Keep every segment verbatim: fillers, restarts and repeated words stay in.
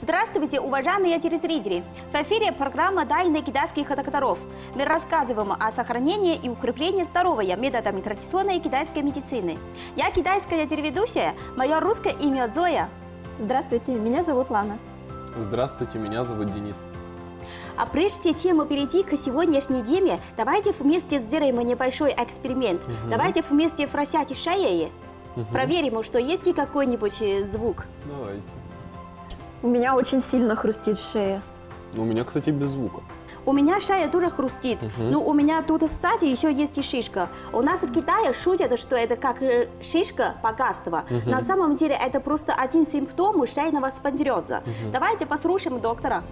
Здравствуйте, уважаемые телезрители! В эфире программа «Тайны китайских докторов». Мы рассказываем о сохранении и укреплении здоровья методами традиционной китайской медицины. Я китайская телеведущая, мое русское имя Зоя. Здравствуйте, меня зовут Лана. Здравствуйте, меня зовут Денис. А прежде чем перейти к сегодняшней теме, давайте вместе сделаем небольшой эксперимент. Угу. Давайте вместе фросять шеей. Угу. Проверим, что есть ли какой-нибудь звук. Давайте. У меня очень сильно хрустит шея. У меня, кстати, без звука. У меня шея тоже хрустит, угу. но у меня тут, кстати, еще есть и шишка. У нас в Китае шутят, что это как шишка богатства. Угу. На самом деле это просто один симптом шейного спондилеза. Угу. Давайте послушаем доктора.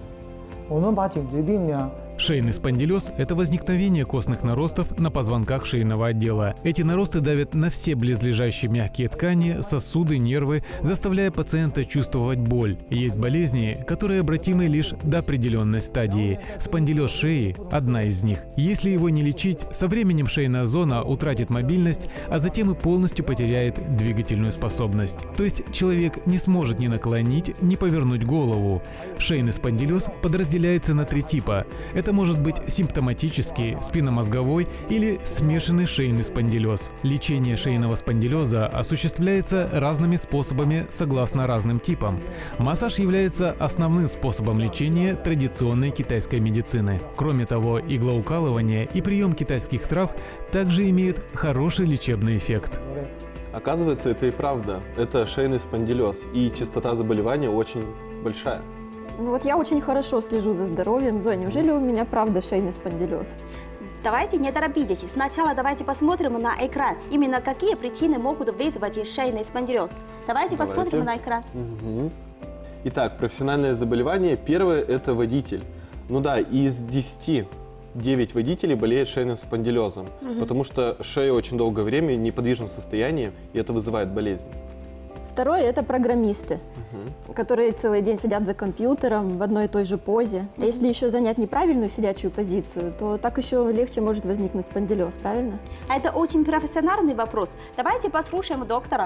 Шейный спондилез – это возникновение костных наростов на позвонках шейного отдела. Эти наросты давят на все близлежащие мягкие ткани, сосуды, нервы, заставляя пациента чувствовать боль. Есть болезни, которые обратимы лишь до определенной стадии. Спондилез шеи – одна из них. Если его не лечить, со временем шейная зона утратит мобильность, а затем и полностью потеряет двигательную способность. То есть человек не сможет ни наклонить, ни повернуть голову. Шейный спондилез подразделяется на три типа. Это может быть симптоматический, спинномозговой или смешанный шейный спондилез. Лечение шейного спондилеза осуществляется разными способами согласно разным типам. Массаж является основным способом лечения традиционной китайской медицины. Кроме того, иглоукалывание и прием китайских трав также имеют хороший лечебный эффект. Оказывается, это и правда. Это шейный спондилез, и частота заболевания очень большая. Ну вот я очень хорошо слежу за здоровьем. Зоя, неужели у меня правда шейный спондилез? Давайте не торопитесь. Сначала давайте посмотрим на экран. Именно какие причины могут вызвать шейный спондилез. Давайте, давайте. посмотрим на экран. Угу. Итак, профессиональное заболевание. Первое – это водитель. Ну да, из десяти девять водителей болеют шейным спондилезом, угу. потому что шея очень долгое время в неподвижном состоянии, и это вызывает болезнь. Второе – это программисты, угу. которые целый день сидят за компьютером в одной и той же позе. А если еще занять неправильную сидячую позицию, то так еще легче может возникнуть спондилез, правильно? А это очень профессиональный вопрос. Давайте послушаем доктора.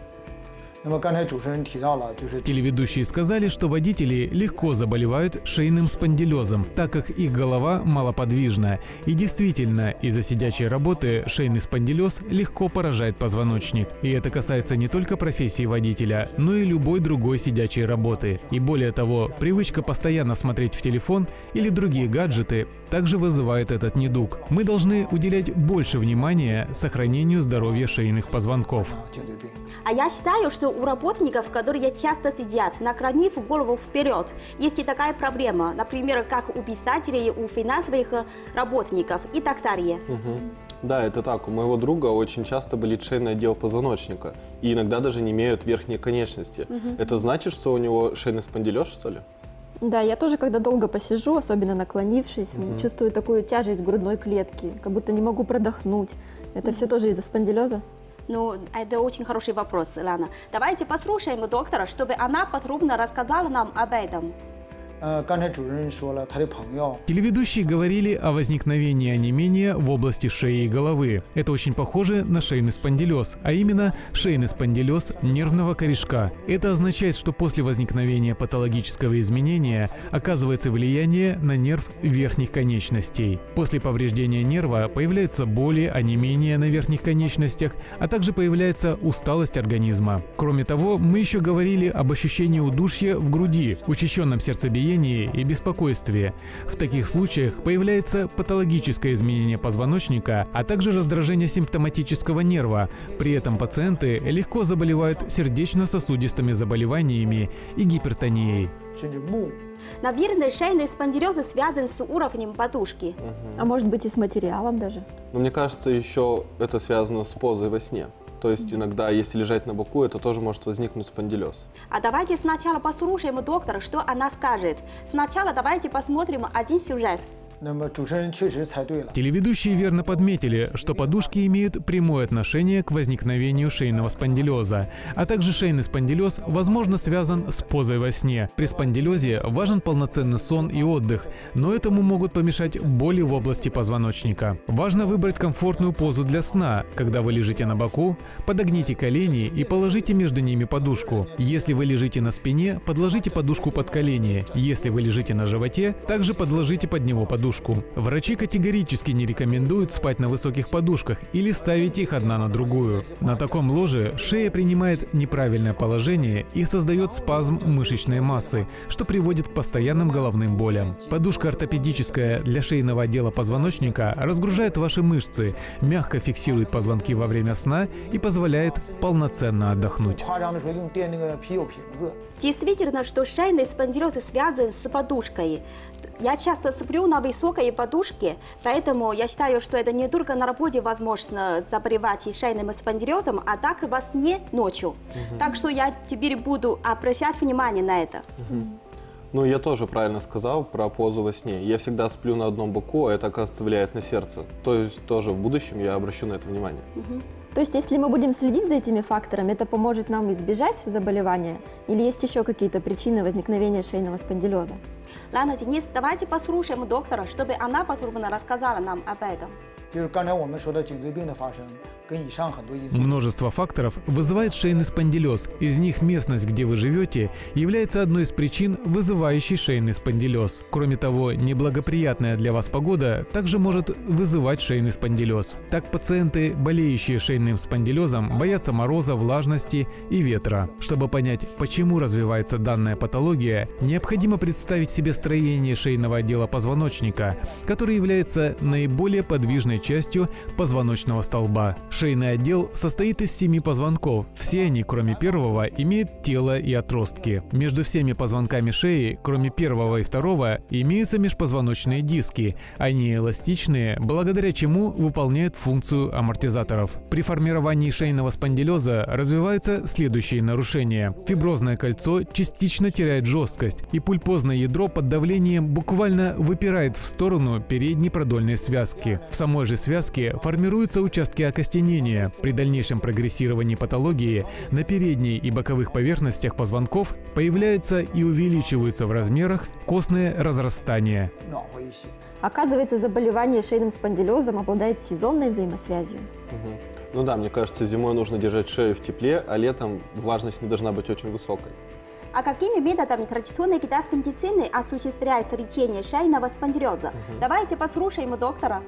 Телеведущие сказали, что водители легко заболевают шейным спондилезом, так как их голова малоподвижна. И действительно, из-за сидячей работы шейный спондилез легко поражает позвоночник. И это касается не только профессии водителя, но и любой другой сидячей работы. И более того, привычка постоянно смотреть в телефон или другие гаджеты также вызывает этот недуг. Мы должны уделять больше внимания сохранению здоровья шейных позвонков. А я считаю, что у работников, которые часто сидят, наклонив голову вперед, есть и такая проблема, например, как у писателей, у финансовых работников и так далее. Угу. Да, это так. У моего друга очень часто болит шейный отдел позвоночника, и иногда даже не имеют верхней конечности. Угу. Это значит, что у него шейный спондилез, что ли? Да, я тоже, когда долго посижу, особенно наклонившись, угу. чувствую такую тяжесть в грудной клетке, как будто не могу продохнуть. Это угу. все тоже из-за спондилеза? Ну, это очень хороший вопрос, Лана. Давайте послушаем доктора, чтобы она подробно рассказала нам об этом. Телеведущие говорили о возникновении онемения в области шеи и головы. Это очень похоже на шейный спондилез, а именно шейный спондилез нервного корешка. Это означает, что после возникновения патологического изменения оказывается влияние на нерв верхних конечностей. После повреждения нерва появляются боли, онемение на верхних конечностях, а также появляется усталость организма. Кроме того, мы еще говорили об ощущении удушья в груди, учащенном сердцебиении и беспокойстве. В таких случаях появляется патологическое изменение позвоночника, а также раздражение симптоматического нерва. При этом пациенты легко заболевают сердечно-сосудистыми заболеваниями и гипертонией. Наверное, шейный спондилез связан с уровнем подушки. Угу. А может быть и с материалом даже? Но мне кажется, еще это связано с позой во сне. То есть иногда, если лежать на боку, это тоже может возникнуть спондилез. А давайте сначала послушаем доктора, что она скажет. Сначала давайте посмотрим один сюжет. Телеведущие верно подметили, что подушки имеют прямое отношение к возникновению шейного спондилеза, а также шейный спондилез, возможно, связан с позой во сне. При спондилезе важен полноценный сон и отдых, но этому могут помешать боли в области позвоночника. Важно выбрать комфортную позу для сна. Когда вы лежите на боку, подогните колени и положите между ними подушку. Если вы лежите на спине, подложите подушку под колени. Если вы лежите на животе, также подложите под него подушку. Врачи категорически не рекомендуют спать на высоких подушках или ставить их одна на другую. На таком ложе шея принимает неправильное положение и создает спазм мышечной массы, что приводит к постоянным головным болям. Подушка ортопедическая для шейного отдела позвоночника разгружает ваши мышцы, мягко фиксирует позвонки во время сна и позволяет полноценно отдохнуть. Действительно, что шейный спондилез связан с подушкой. Я часто сплю на высокой подушке, поэтому я считаю, что это не только на работе возможно заболевать шейным спондилезом, а так и во сне ночью. Угу. Так что я теперь буду обращать внимание на это. Угу. Ну, я тоже правильно сказал про позу во сне. Я всегда сплю на одном боку, а это, оказывается, влияет на сердце. То есть тоже в будущем я обращу на это внимание. Угу. То есть, если мы будем следить за этими факторами, это поможет нам избежать заболевания? Или есть еще какие-то причины возникновения шейного спондилеза? Ладно, Денис, давайте послушаем доктора, чтобы она подробно рассказала нам об этом. Множество факторов вызывает шейный спондилез. Из них местность, где вы живете, является одной из причин, вызывающей шейный спондилез. Кроме того, неблагоприятная для вас погода также может вызывать шейный спондилез. Так, пациенты, болеющие шейным спондилезом, боятся мороза, влажности и ветра. Чтобы понять, почему развивается данная патология, необходимо представить себе строение шейного отдела позвоночника, который является наиболее подвижной частью позвоночного столба. Шейный отдел состоит из семи позвонков. Все они, кроме первого, имеют тело и отростки. Между всеми позвонками шеи, кроме первого и второго, имеются межпозвоночные диски. Они эластичные, благодаря чему выполняют функцию амортизаторов. При формировании шейного спондилеза развиваются следующие нарушения. Фиброзное кольцо частично теряет жесткость, и пульпозное ядро под давлением буквально выпирает в сторону передней продольной связки. В самой же связке формируются участки окостенения. При дальнейшем прогрессировании патологии на передней и боковых поверхностях позвонков появляются и увеличиваются в размерах костные разрастания. Оказывается, заболевание шейным спондилезом обладает сезонной взаимосвязью. Угу. Ну да, мне кажется, зимой нужно держать шею в тепле, а летом влажность не должна быть очень высокой. А какими методами традиционной китайской медицины осуществляется лечение шейного спондилеза? Угу. Давайте послушаем доктора.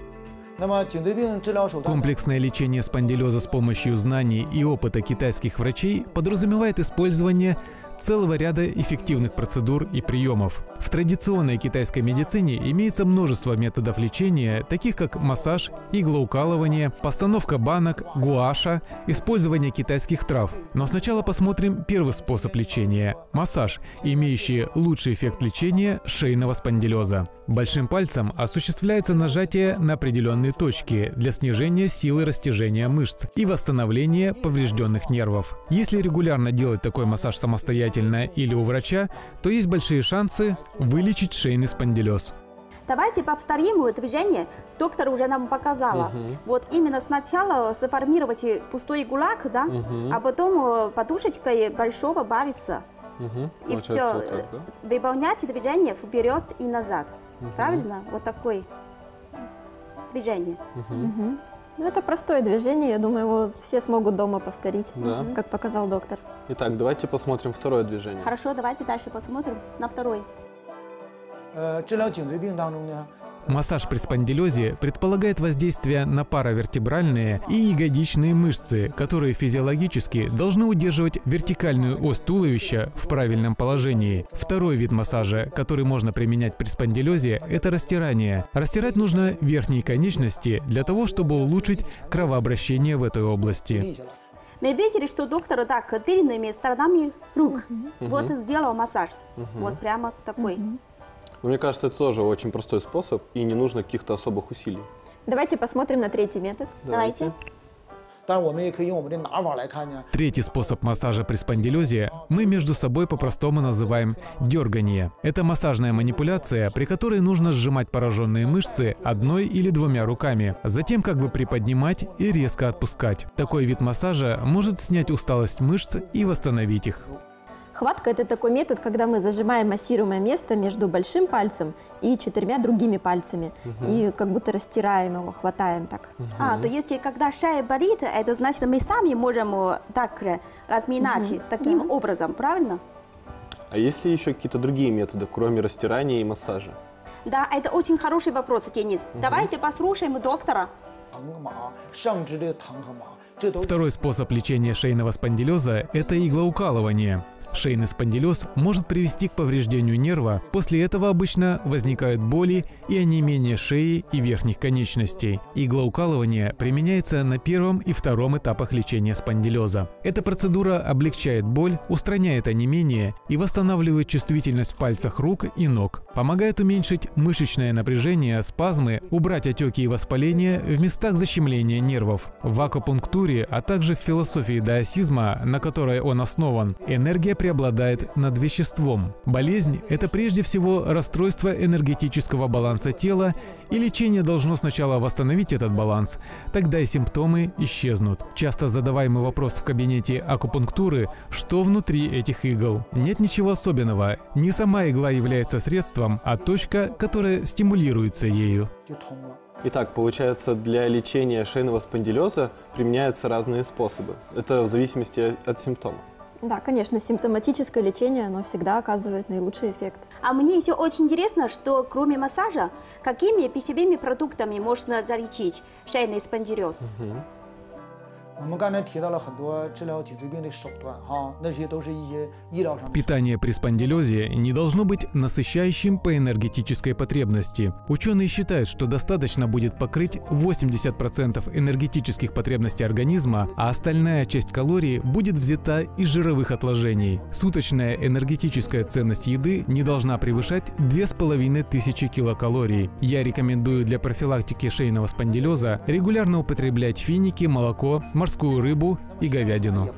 Комплексное лечение спондилеза с помощью знаний и опыта китайских врачей подразумевает использование целого ряда эффективных процедур и приемов. В традиционной китайской медицине имеется множество методов лечения, таких как массаж, иглоукалывание, постановка банок, гуаша, использование китайских трав. Но сначала посмотрим первый способ лечения – массаж, имеющий лучший эффект лечения шейного спондилеза. Большим пальцем осуществляется нажатие на определенные точки для снижения силы растяжения мышц и восстановления поврежденных нервов. Если регулярно делать такой массаж самостоятельно или у врача, то есть большие шансы вылечить шейный спондилез. Давайте повторим движение. Доктор уже нам показала. Угу. Вот именно сначала сформировать пустой кулак, да, угу. а потом подушечкой большого пальца. Угу. И Получается все, вот так, да? Выполнять движение вперед и назад. Угу. Правильно? Вот такое движение. Угу. Угу. Ну, это простое движение, я думаю, его все смогут дома повторить, да. как показал доктор. Итак, давайте посмотрим второе движение. Хорошо, давайте дальше посмотрим на второй. Массаж при спондилезе предполагает воздействие на паравертебральные и ягодичные мышцы, которые физиологически должны удерживать вертикальную ось туловища в правильном положении. Второй вид массажа, который можно применять при спондилезе, это растирание. Растирать нужно верхние конечности для того, чтобы улучшить кровообращение в этой области. Мы видели, что доктор так тыльными сторонами рук uh-huh. вот uh-huh. сделал массаж. Uh-huh. Вот прямо такой. Uh-huh. Но мне кажется, это тоже очень простой способ и не нужно каких-то особых усилий. Давайте посмотрим на третий метод. Давайте. 当然，我们也可以用我们的拿法来看呢。 Третий способ массажа при спондилезе мы между собой по-простому называем дергание. Это массажная манипуляция, при которой нужно сжимать пораженные мышцы одной или двумя руками, затем как бы приподнимать и резко отпускать. Такой вид массажа может снять усталость мышц и восстановить их. Хватка – это такой метод, когда мы зажимаем массируемое место между большим пальцем и четырьмя другими пальцами. Угу. И как будто растираем его, хватаем так. Угу. А, то есть, когда шея болит, это значит, мы сами можем так разминать угу. таким да. образом, правильно? А есть ли еще какие-то другие методы, кроме растирания и массажа? Да, это очень хороший вопрос, Денис. Угу. Давайте послушаем доктора. Второй способ лечения шейного спондилеза – это иглоукалывание. Шейный спондилез может привести к повреждению нерва, после этого обычно возникают боли и онемение шеи и верхних конечностей. Иглоукалывание применяется на первом и втором этапах лечения спондилеза. Эта процедура облегчает боль, устраняет онемение и восстанавливает чувствительность в пальцах рук и ног. Помогает уменьшить мышечное напряжение, спазмы, убрать отеки и воспаления в местах защемления нервов. В акупунктуре, а также в философии даосизма, на которой он основан, энергия преобладает над веществом. Болезнь – это прежде всего расстройство энергетического баланса тела, и лечение должно сначала восстановить этот баланс, тогда и симптомы исчезнут. Часто задаваемый вопрос в кабинете акупунктуры – что внутри этих игл? Нет ничего особенного. Не сама игла является средством, а точка, которая стимулируется ею. Итак, получается, для лечения шейного спондилеза применяются разные способы. Это в зависимости от симптома. Да, конечно, симптоматическое лечение, оно всегда оказывает наилучший эффект. А мне еще очень интересно, что кроме массажа, какими пищевыми продуктами можно залечить шейный спондилез? Угу. 我们刚才提到了很多治疗颈椎病的手段，哈，那些都是一些医疗上。 Питание при спондилезе не должно быть насыщающим по энергетической потребности. Ученые считают, что достаточно будет покрыть восемьдесят процентов энергетических потребностей организма, а остальная часть калорий будет взята из жировых отложений. Суточная энергетическая ценность еды не должна превышать две с половиной тысячи килокалорий. Я рекомендую для профилактики шейного спондилеза регулярно употреблять финики, молоко, морскую рыбу и говядину.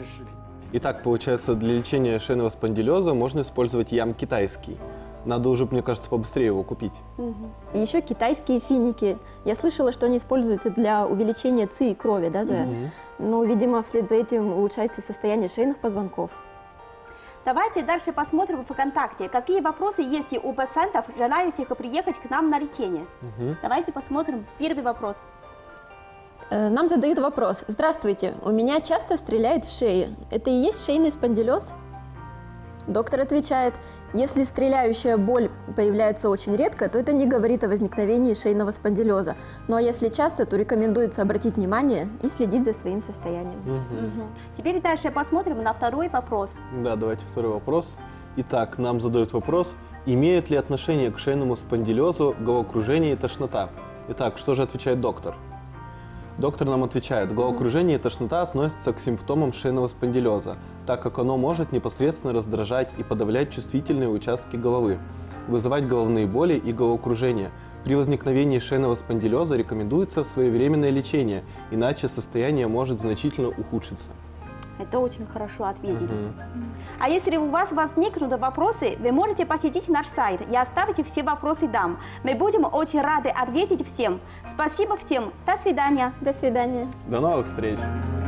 Итак, получается, для лечения шейного спондилеза можно использовать ям китайский. Надо уже, мне кажется, побыстрее его купить. Угу. И еще китайские финики. Я слышала, что они используются для увеличения ци и крови, да, Зоя? Угу. Но, видимо, вслед за этим улучшается состояние шейных позвонков. Давайте дальше посмотрим в ВКонтакте, какие вопросы есть у пациентов, желающих приехать к нам на лечение. Угу. Давайте посмотрим первый вопрос. Нам задают вопрос. Здравствуйте, у меня часто стреляет в шее. Это и есть шейный спондилез? Доктор отвечает, если стреляющая боль появляется очень редко, то это не говорит о возникновении шейного спондилеза. Ну а если часто, то рекомендуется обратить внимание и следить за своим состоянием. Угу. Угу. Теперь дальше посмотрим на второй вопрос. Да, давайте второй вопрос. Итак, нам задают вопрос, имеют ли отношение к шейному спондилезу головокружение и тошнота? Итак, что же отвечает доктор? Доктор нам отвечает, головокружение и тошнота относятся к симптомам шейного спондилеза, так как оно может непосредственно раздражать и подавлять чувствительные участки головы, вызывать головные боли и головокружение. При возникновении шейного спондилеза рекомендуется своевременное лечение, иначе состояние может значительно ухудшиться. Это очень хорошо ответили. Угу. А если у вас возникнут вопросы, вы можете посетить наш сайт и оставить все вопросы там. Мы будем очень рады ответить всем. Спасибо всем. До свидания. До свидания. До новых встреч.